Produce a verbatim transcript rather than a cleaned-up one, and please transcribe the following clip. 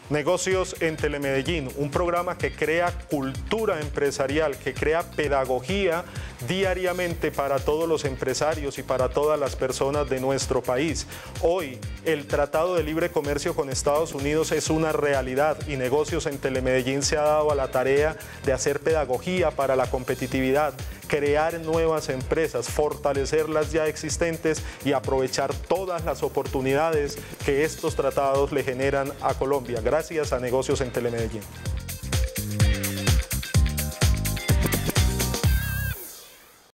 Negocios en Telemedellín, un programa que crea cultura empresarial, que crea pedagogía diariamente para todos los empresarios y para todas las personas de nuestro país. Hoy, el Tratado de Libre Comercio con Estados Unidos es una realidad y Negocios en Telemedellín se ha dado a la tarea de hacer pedagogía para la competitividad, crear nuevas empresas, fortalecer las ya existentes y aprovechar todas las oportunidades que estos tratados le generan a Colombia, gracias a Negocios en Telemedellín.